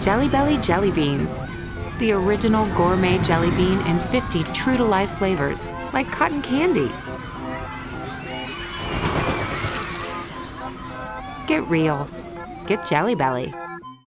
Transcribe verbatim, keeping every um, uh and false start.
Jelly Belly Jelly Beans. The original gourmet jelly bean in fifty true-to-life flavors, like cotton candy. Get real. Get Jelly Belly.